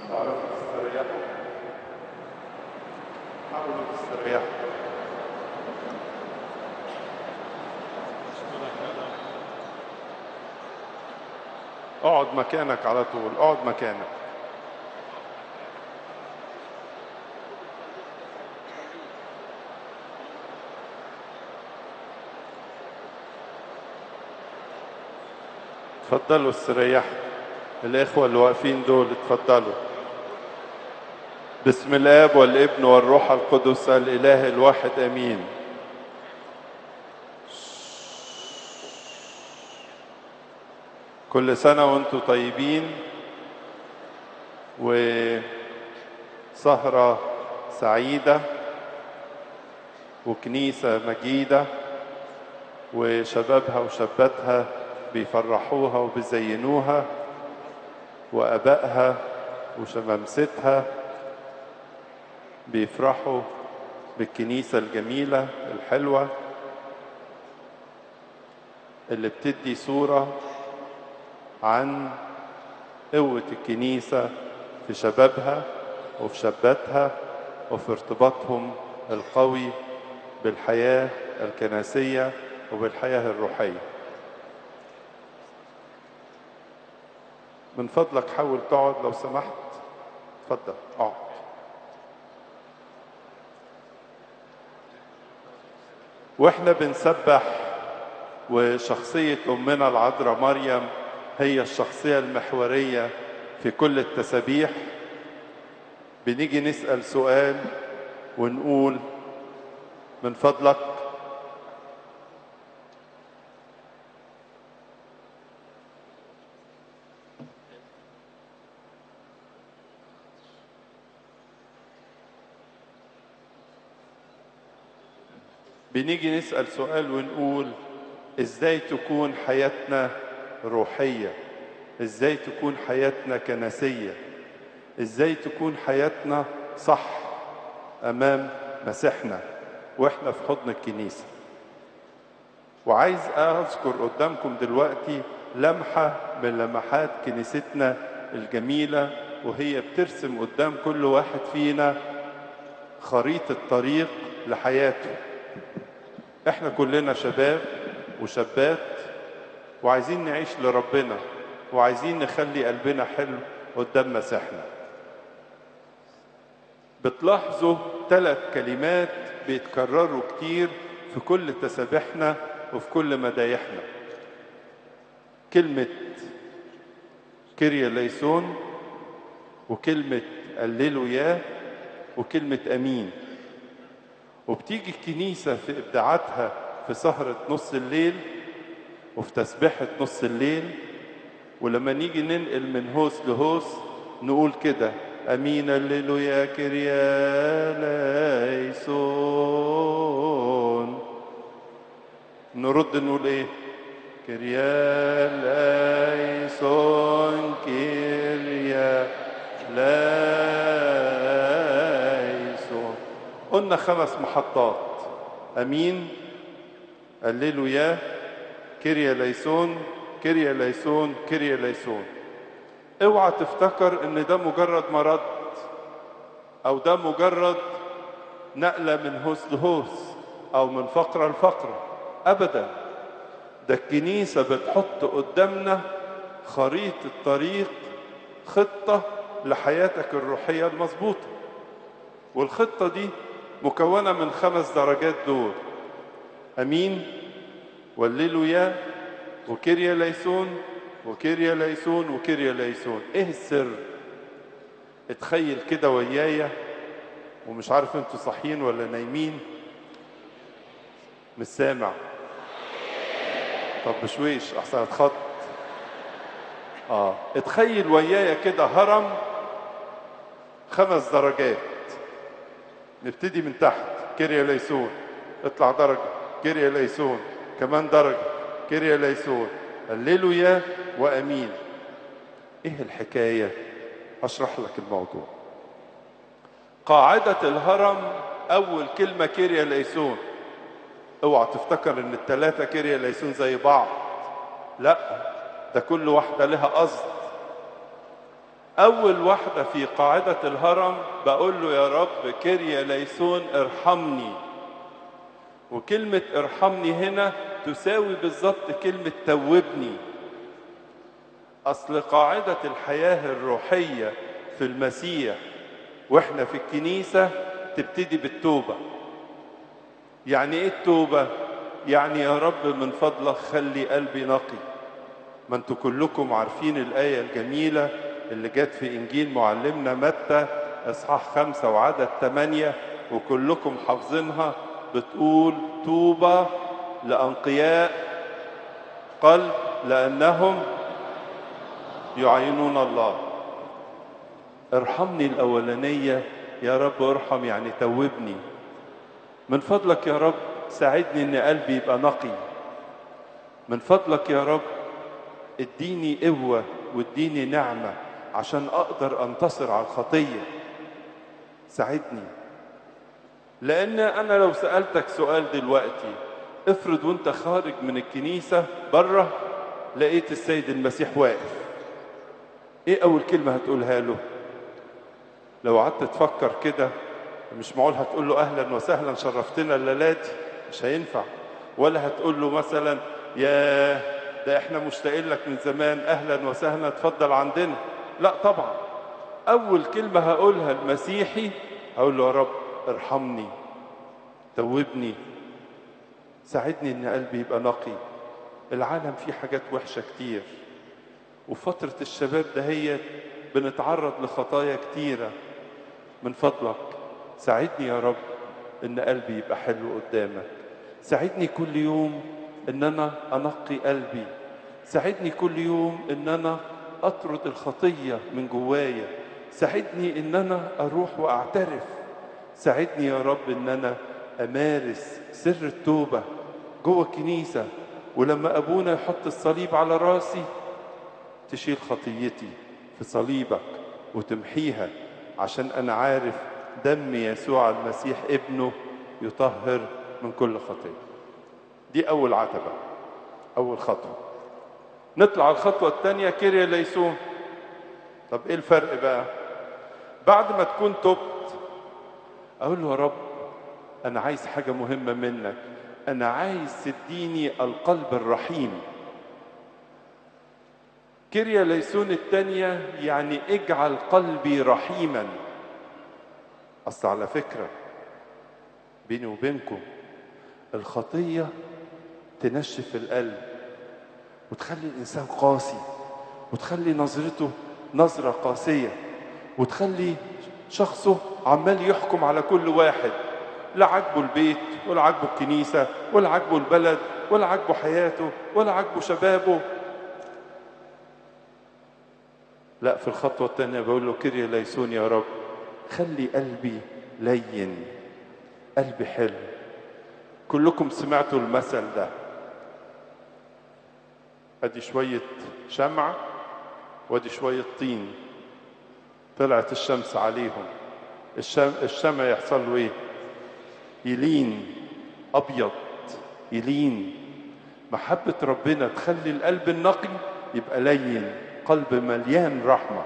تعرفوا تستريحوا؟ حاولوا تستريحوا. اقعد مكانك على طول، اقعد مكانك. اتفضلوا استريحوا. الإخوة اللي واقفين دول اتفضلوا. بسم الآب والابن والروح القدس الإله الواحد آمين. كل سنة وانتم طيبين، وسهرة سعيدة وكنيسة مجيدة وشبابها وشاباتها بيفرحوها وبيزينوها، وأبائها وشمامستها بيفرحوا بالكنيسة الجميلة الحلوة اللي بتدي صورة عن قوة الكنيسة في شبابها وفي شاباتها وفي ارتباطهم القوي بالحياة الكنسية وبالحياة الروحية. من فضلك حاول تقعد لو سمحت. اتفضل اقعد. واحنا بنسبح وشخصية أمنا العذراء مريم هي الشخصية المحورية في كل التسابيح، بنيجي نسأل سؤال ونقول من فضلك بنيجي نسأل سؤال ونقول ازاي تكون حياتنا روحية، ازاي تكون حياتنا كنسية، ازاي تكون حياتنا صح امام مسيحنا واحنا في حضن الكنيسة. وعايز اذكر قدامكم دلوقتي لمحة من لمحات كنيستنا الجميلة، وهي بترسم قدام كل واحد فينا خريطة طريق لحياته. احنا كلنا شباب وشابات وعايزين نعيش لربنا وعايزين نخلي قلبنا حلو قدام مسيحنا. بتلاحظوا 3 كلمات بيتكرروا كتير في كل تسابيحنا وفي كل مدايحنا: كلمة كيريا ليسون، وكلمة هللويا، وكلمة أمين. وبتيجي الكنيسة في إبداعاتها في سهرة نص الليل وفي تسبيحة نص الليل، ولما نيجي ننقل من هوس لهوس نقول كده: أمين هللويا كيريا ليسون. نرد نقول إيه؟ كيريا ليسون كيريا ليسون. قلنا 5 محطات: أمين، هللويا، كيريا ليسون، كيريا ليسون، كيريا ليسون. اوعى تفتكر ان ده مجرد مرض او ده مجرد نقلة من هوس لهوس او من فقرة لفقرة، ابدا. ده الكنيسة بتحط قدامنا خريطة طريق، خطة لحياتك الروحية المظبوطة. والخطة دي مكونة من 5 درجات دول: أمين، والليلويا، وكيريا ليسون، وكيريا ليسون، وكيريا ليسون. ايه السر؟ اتخيل كده ويايا، ومش عارف انتوا صاحيين ولا نايمين. مش سامع. طب بشويش احسن اتخض. اتخيل ويايا كده هرم 5 درجات. نبتدي من تحت: كيريا ليسون، اطلع درجة، كيريا ليسون، كمان درجة، كيريا ليسون، هللويا، وأمين. ايه الحكاية؟ هشرح لك الموضوع. قاعدة الهرم أول كلمة كيريا ليسون. اوعى تفتكر ان ال3 كيريا ليسون زي بعض، لا، ده كل واحدة لها قصد. أول واحدة في قاعدة الهرم بقول له يا رب كيريا ليسون ارحمني. وكلمة ارحمني هنا تساوي بالظبط كلمة توبني. أصل قاعدة الحياة الروحية في المسيح وإحنا في الكنيسة تبتدي بالتوبة. يعني إيه التوبة؟ يعني يا رب من فضلك خلي قلبي نقي. ما انتوا كلكم عارفين الآية الجميلة اللي جت في إنجيل معلمنا متى إصحاح 5 وعدد 8 وكلكم حافظينها، بتقول طوبى لأنقياء قلب لأنهم يعينون الله. ارحمني الأولانية يا رب، ارحم يعني توبني. من فضلك يا رب ساعدني ان قلبي يبقى نقي. من فضلك يا رب اديني قوة واديني نعمة عشان اقدر انتصر على الخطية. ساعدني. لان انا لو سألتك سؤال دلوقتي، افرض وانت خارج من الكنيسة بره لقيت السيد المسيح واقف، ايه اول كلمة هتقولها له؟ لو قعدت تفكر كده مش معقول هتقول له اهلا وسهلا شرفتنا الليلات، مش هينفع. ولا هتقول له مثلا يا ده احنا مشتاقين لك من زمان اهلا وسهلا اتفضل عندنا. لا طبعا. اول كلمة هقولها المسيحي هقول له يا رب ارحمني، توبني، ساعدني ان قلبي يبقى نقي. العالم فيه حاجات وحشة كتير، وفترة الشباب دهيت بنتعرض لخطايا كتيرة. من فضلك ساعدني يا رب ان قلبي يبقى حلو قدامك. ساعدني كل يوم ان انا انقي قلبي. ساعدني كل يوم ان انا اطرد الخطية من جوايا. ساعدني ان انا اروح واعترف. ساعدني يا رب ان انا امارس سر التوبة جوه الكنيسة، ولما ابونا يحط الصليب على راسي تشيل خطيتي في صليبك وتمحيها، عشان أنا عارف دم يسوع المسيح ابنه يطهر من كل خطية. دي أول عتبة، أول خطوة. نطلع الخطوة الثانية كيريا ليسون. طب إيه الفرق بقى؟ بعد ما تكون تبت أقول له يا رب أنا عايز حاجة مهمة منك، أنا عايز تديني القلب الرحيم. كيريا ليسون الثانية يعني اجعل قلبي رحيما. أصل على فكرة بيني وبينكم الخطية تنشف القلب وتخلي الإنسان قاسي، وتخلي نظرته نظرة قاسية، وتخلي شخصه عمال يحكم على كل واحد. لا عاجبه البيت ولا عاجبه الكنيسة ولا عاجبه البلد ولا عاجبه حياته ولا عاجبه شبابه. لا، في الخطوة الثانية بقول له كيريا ليسون يا رب خلي قلبي لين، قلبي حلو. كلكم سمعتوا المثل ده، ادي شوية شمعة وادي شوية طين، طلعت الشمس عليهم، الشمع يحصل له ايه؟ يلين، ابيض يلين. محبة ربنا تخلي القلب النقي يبقى لين، قلب مليان رحمة.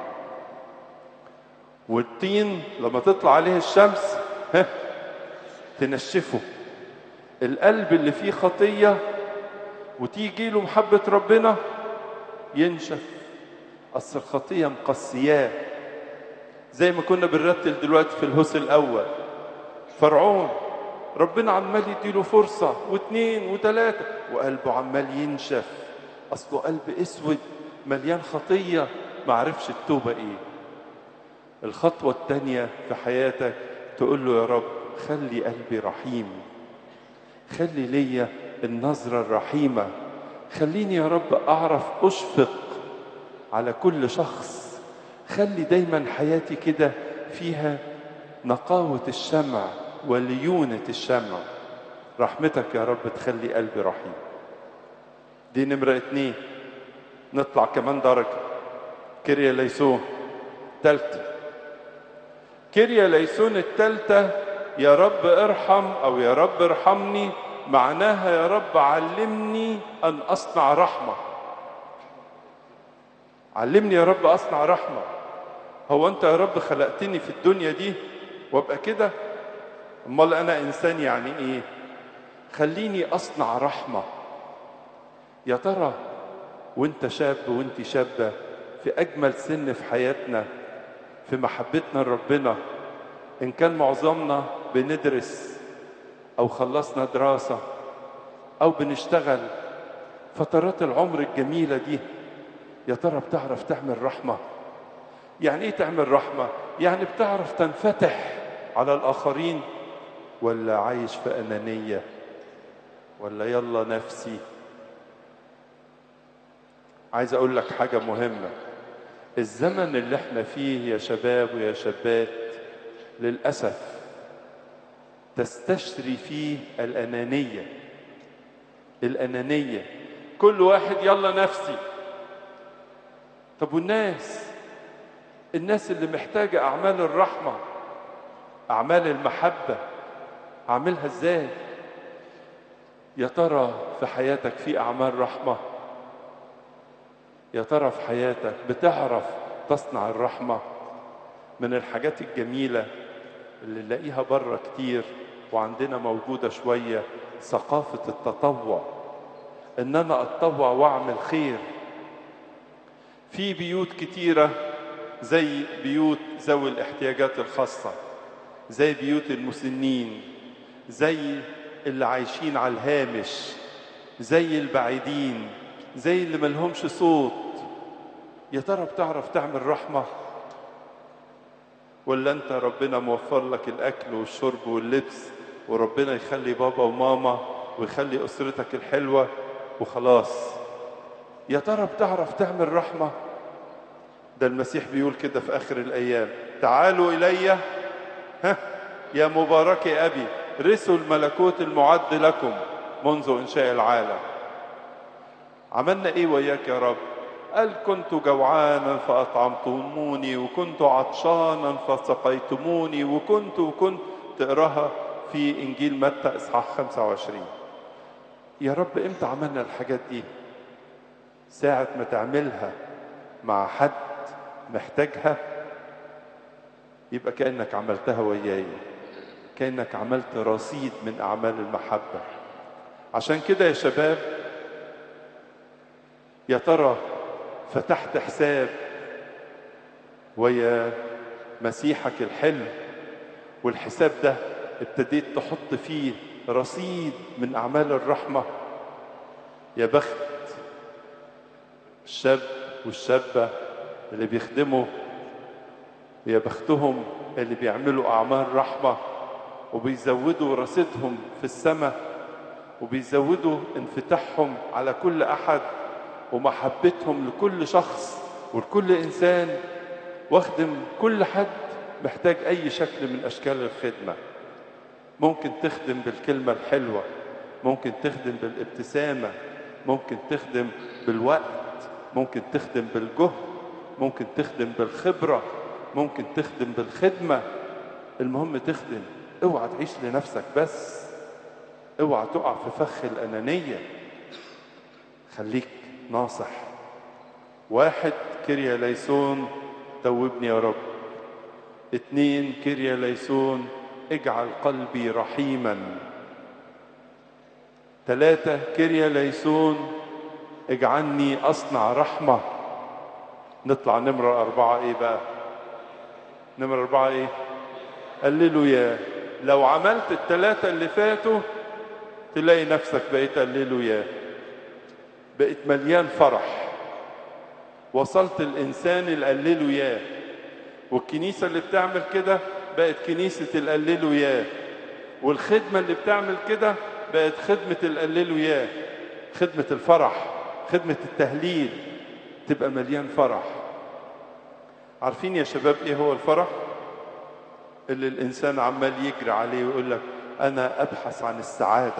والطين لما تطلع عليه الشمس تنشفه. القلب اللي فيه خطية وتيجي له محبة ربنا ينشف. أصل الخطية مقسياه. زي ما كنا بنرتل دلوقتي في الهوس الأول، فرعون ربنا عمال يديله فرصة واثنين وثلاثة وقلبه عمال ينشف. أصله قلب أسود مليان خطية ما عرفش التوبة إيه. الخطوة الثانية في حياتك تقول له يا رب خلي قلبي رحيم، خلي ليا النظرة الرحيمة، خليني يا رب أعرف أشفق على كل شخص. خلي دايما حياتي كده فيها نقاوة الشمع وليونة الشمع. رحمتك يا رب تخلي قلبي رحيم. دي نمرة 2. نطلع كمان درجة. كيريا ليسون تالتة. كيريا ليسون التالتة يا رب ارحم أو يا رب ارحمني، معناها يا رب علمني أن أصنع رحمة. علمني يا رب أصنع رحمة. هو انت يا رب خلقتني في الدنيا دي وابقى كده؟ امال انا انسان يعني ايه؟ خليني اصنع رحمة. يا ترى وانت شاب وانت شابة في اجمل سن في حياتنا، في محبتنا لربنا، ان كان معظمنا بندرس او خلصنا دراسة او بنشتغل، فترات العمر الجميلة دي يا ترى بتعرف تعمل رحمة؟ يعني ايه تعمل رحمة؟ يعني بتعرف تنفتح على الآخرين، ولا عايش في أنانية، ولا يلا نفسي؟ عايز أقول لك حاجة مهمة. الزمن اللي احنا فيه يا شباب ويا شابات للأسف تستشري فيه الأنانية. الأنانية، كل واحد يلا نفسي. طب والناس اللي محتاجة أعمال الرحمة، أعمال المحبة، أعملها إزاي؟ يا ترى في حياتك في أعمال رحمة؟ يا ترى في حياتك بتعرف تصنع الرحمة؟ من الحاجات الجميلة اللي نلاقيها بره كتير وعندنا موجودة شوية ثقافة التطوع، إن أنا أتطوع وأعمل خير. في بيوت كتيرة زي بيوت ذوي الاحتياجات الخاصة، زي بيوت المسنين، زي اللي عايشين على الهامش، زي البعيدين، زي اللي ملهمش صوت. يا ترى بتعرف تعمل رحمة؟ ولا انت ربنا موفر لك الاكل والشرب واللبس، وربنا يخلي بابا وماما ويخلي اسرتك الحلوة وخلاص؟ يا ترى بتعرف تعمل رحمة؟ ده المسيح بيقول كده في اخر الايام: تعالوا الي يا مبارك ابي، رثوا الملكوت المعد لكم منذ انشاء العالم. عملنا ايه وياك يا رب؟ قال: كنت جوعانا فأطعمتموني، وكنت عطشانا فسقيتموني، وكنت تقراها في إنجيل متى إصحاح 25. يا رب إمتى عملنا الحاجات دي؟ ساعة ما تعملها مع حد محتاجها يبقى كأنك عملتها وياي، كأنك عملت رصيد من أعمال المحبة. عشان كده يا شباب، يا ترى فتحت حساب ويا مسيحك الحلو، والحساب ده ابتديت تحط فيه رصيد من أعمال الرحمة؟ يا بخت الشاب والشابة اللي بيخدموا، يا بختهم اللي بيعملوا أعمال رحمة وبيزودوا رصيدهم في السماء، وبيزودوا انفتاحهم على كل أحد ومحبتهم لكل شخص ولكل إنسان، واخدم كل حد محتاج أي شكل من أشكال الخدمة. ممكن تخدم بالكلمة الحلوة، ممكن تخدم بالابتسامة، ممكن تخدم بالوقت، ممكن تخدم بالجهد، ممكن تخدم بالخبرة، ممكن تخدم بالخدمة. المهم تخدم. اوعى تعيش لنفسك بس، اوعى تقع في فخ الأنانية. خليك ناصح. 1: كيريا ليسون، توبني يا رب. 2: كيريا ليسون، اجعل قلبي رحيما. 3: كيريا ليسون، اجعلني أصنع رحمة. نطلع نمرة 4 ايه بقى؟ نمرة 4 ايه؟ هللويا. لو عملت ال3 اللي فاتوا تلاقي نفسك بقيت هللويا، بقيت مليان فرح، وصلت الإنسان الهللويا. والكنيسة اللي بتعمل كده بقت كنيسة الهللويا، والخدمة اللي بتعمل كده بقت خدمة الهللويا، خدمة الفرح، خدمة التهليل. تبقى مليان فرح. عارفين يا شباب ايه هو الفرح؟ اللي الإنسان عمال يجري عليه ويقول لك أنا أبحث عن السعادة.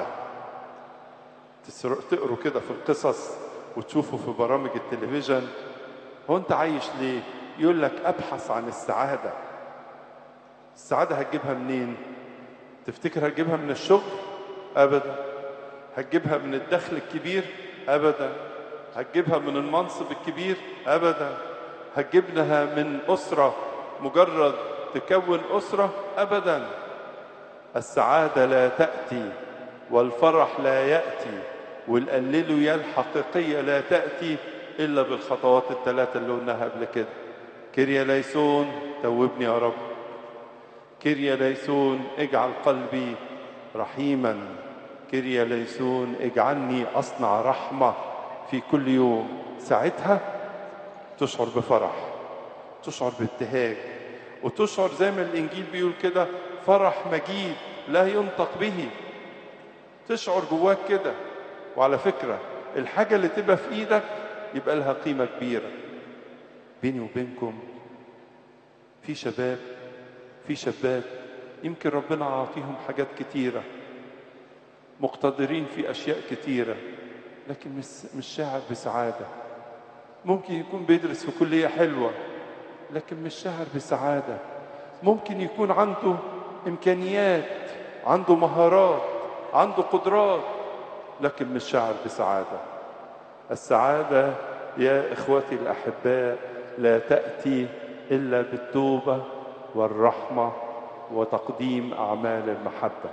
تقروا كده في القصص وتشوفوا في برامج التلفزيون، هو أنت عايش ليه؟ يقول لك أبحث عن السعادة. السعادة هتجيبها منين؟ تفتكر هتجيبها من الشغل؟ أبدا. هتجيبها من الدخل الكبير؟ أبدا. هتجيبها من المنصب الكبير؟ أبدا. هتجيبها من أسرة مجرد تكون أسرة، أبدا. السعادة لا تأتي والفرح لا يأتي والهللويا الحقيقية لا تأتي إلا بالخطوات الثلاثة اللي قلناها قبل كده. كيريا ليسون، توبني يا رب. كيريا ليسون، اجعل قلبي رحيما. كيريا ليسون، اجعلني أصنع رحمة في كل يوم. ساعتها تشعر بفرح، تشعر بابتهاج، وتشعر زي ما الإنجيل بيقول كده فرح مجيد لا ينطق به. تشعر جواك كده. وعلى فكرة الحاجة اللي تبقى في إيدك يبقى لها قيمة كبيرة. بيني وبينكم في شباب، في شابات يمكن ربنا عاطيهم حاجات كتيرة، مقتدرين في أشياء كتيرة، لكن مش شاعر بسعادة. ممكن يكون بيدرس في كلية حلوة لكن مش شاعر بسعادة. ممكن يكون عنده إمكانيات، عنده مهارات، عنده قدرات، لكن مش شاعر بسعادة. السعادة يا إخوتي الأحباء لا تأتي إلا بالتوبة والرحمة وتقديم أعمال المحبة.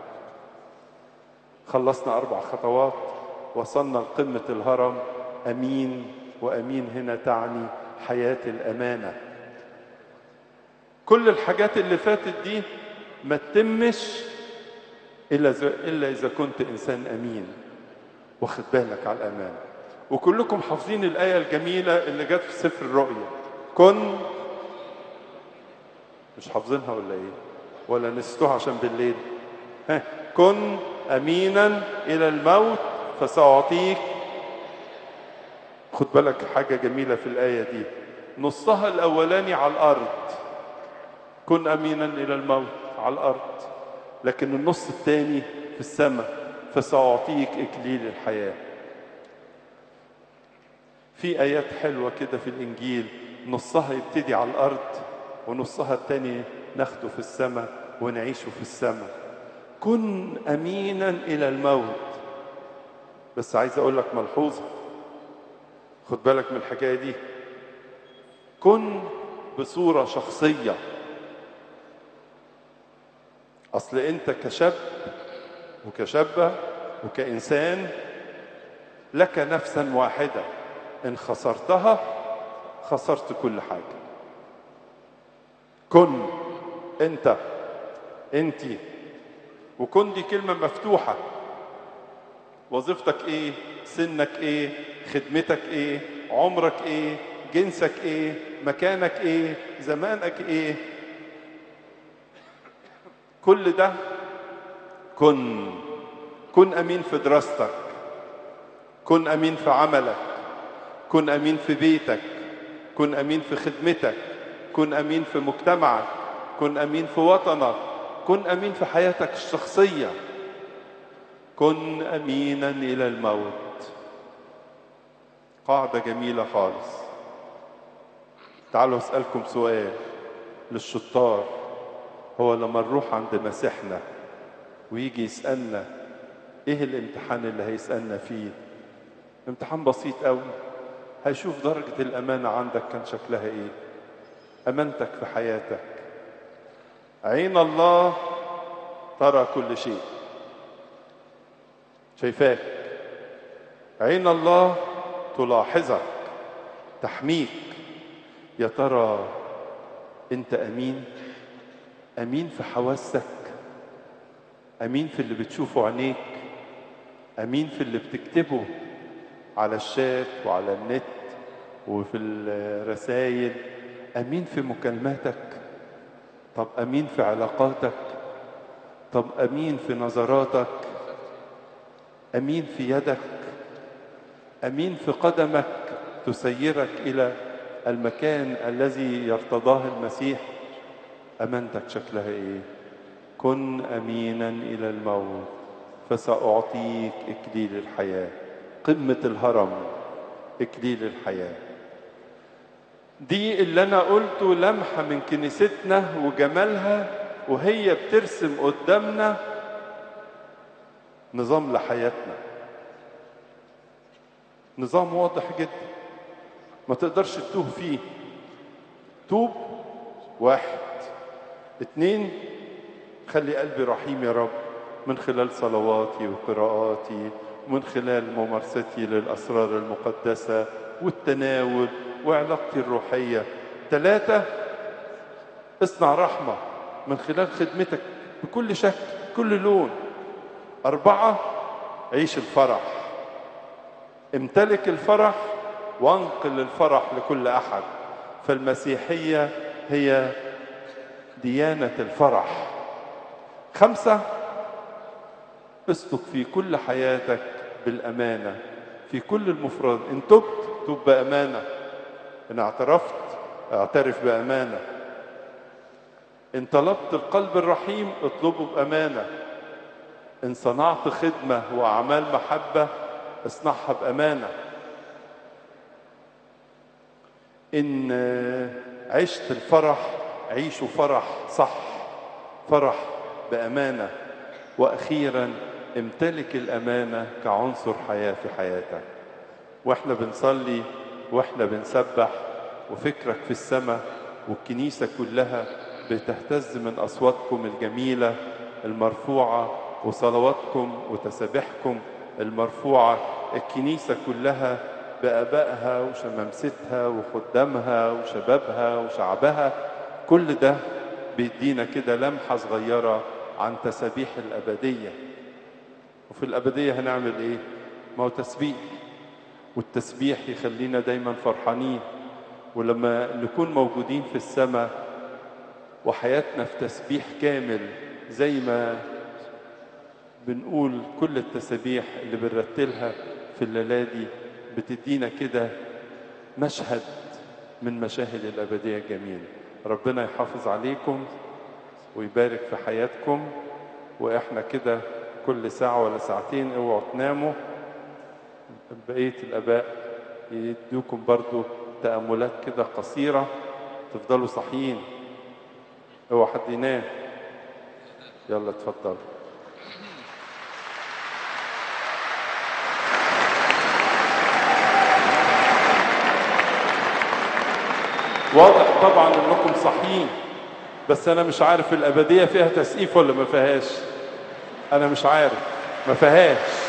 خلصنا 4 خطوات، وصلنا لقمة الهرم. أمين، وأمين هنا تعني حياة الأمانة. كل الحاجات اللي فاتت دي ما تتمش إلا إذا كنت إنسان أمين واخد بالك على الأمانة. وكلكم حافظين الآية الجميلة اللي جت في سفر الرؤيا، كن، مش حافظينها ولا إيه؟ ولا نسيتوها عشان بالليل؟ كن أمينا إلى الموت فسأعطيك. خد بالك حاجة جميلة في الآية دي، نصها الأولاني على الأرض، كن أمينا إلى الموت على الأرض، لكن النص الثاني في السماء، فسأعطيك إكليل الحياة. في آيات حلوة كده في الإنجيل نصها يبتدي على الأرض ونصها الثاني ناخده في السماء ونعيشه في السماء. كن أمينا إلى الموت. بس عايز أقول لك ملحوظة، خد بالك من الحكاية دي. كن بصورة شخصية. أصل أنت كشاب وكشابة وكإنسان لك نفسا واحدة، إن خسرتها خسرت كل حاجة. كن أنت، أنتي، وكن دي كلمة مفتوحة. وظيفتك إيه؟ سنك إيه؟ خدمتك إيه؟ عمرك إيه؟ جنسك إيه؟ مكانك إيه؟ زمانك إيه؟ كل ده كن أمين في دراستك، كن أمين في عملك، كن أمين في بيتك، كن أمين في خدمتك، كن أمين في مجتمعك، كن أمين في وطنك، كن أمين في حياتك الشخصية. كن أمينا إلى الموت. قاعدة جميلة خالص. تعالوا أسألكم سؤال للشطار. هو لما نروح عند مسيحنا ويجي يسألنا إيه الامتحان اللي هيسألنا فيه؟ امتحان بسيط قوي. هيشوف درجة الأمانة عندك كان شكلها إيه، أمانتك في حياتك. عين الله ترى كل شيء، شايفاك. عين الله تلاحظك، تحميك. يا ترى أنت أمين؟ أمين في حواسك، أمين في اللي بتشوفه عينيك، أمين في اللي بتكتبه على الشات وعلى النت وفي الرسائل، أمين في مكالماتك. طب أمين في علاقاتك؟ طب أمين في نظراتك؟ أمين في يدك؟ أمين في قدمك تسيرك إلى المكان الذي يرتضاه المسيح؟ أمانتك شكلها إيه؟ كن أمينا إلى الموت فسأعطيك إكليل الحياة. قمة الهرم إكليل الحياة. دي اللي أنا قلته لمحة من كنيستنا وجمالها، وهي بترسم قدامنا نظام لحياتنا، نظام واضح جدا ما تقدرش تتوه فيه. توب واحد. اتنين، خلي قلبي رحيم يا رب من خلال صلواتي وقراءاتي ومن خلال ممارستي للأسرار المقدسة والتناول وعلاقتي الروحية. ثلاثة، اصنع رحمة من خلال خدمتك بكل شكل كل لون. أربعة، عيش الفرح، امتلك الفرح وانقل الفرح لكل أحد. فالمسيحية هي ديانة الفرح. خمسة، اسلك في كل حياتك بالأمانة في كل المفرد. إن تبت تب بأمانة، إن اعترفت اعترف بأمانة، إن طلبت القلب الرحيم اطلبه بأمانة، إن صنعت خدمة وأعمال محبة اصنعها بأمانة، إن عشت الفرح عيشوا فرح صح، فرح بأمانة. وأخيرا امتلك الأمانة كعنصر حياة في حياتك. وإحنا بنصلي وإحنا بنسبح وفكرك في السماء والكنيسة كلها بتهتز من أصواتكم الجميلة المرفوعة وصلواتكم وتسابيحكم المرفوعة. الكنيسة كلها بآبائها وشمامستها وخدامها وشبابها وشعبها، كل ده بيدينا كده لمحة صغيرة عن تسابيح الأبدية. وفي الأبدية هنعمل إيه؟ ما هو تسبيح، والتسبيح يخلينا دايما فرحانين. ولما نكون موجودين في السماء وحياتنا في تسبيح كامل زي ما بنقول كل التسابيح اللي بنرتلها في الليلة دي، بتدينا كده مشهد من مشاهد الأبدية الجميلة. ربنا يحافظ عليكم ويبارك في حياتكم. وإحنا كده كل ساعة ولا ساعتين اوعوا تناموا. بقية الآباء يدوكم برضو تأملات كده قصيرة تفضلوا صحيين، اوعى حد ينام. يلا اتفضل. واضح طبعا انكم صحيين، بس انا مش عارف الابديه فيها تسقيف ولا ما فيهاش. انا مش عارف، ما فيهاش.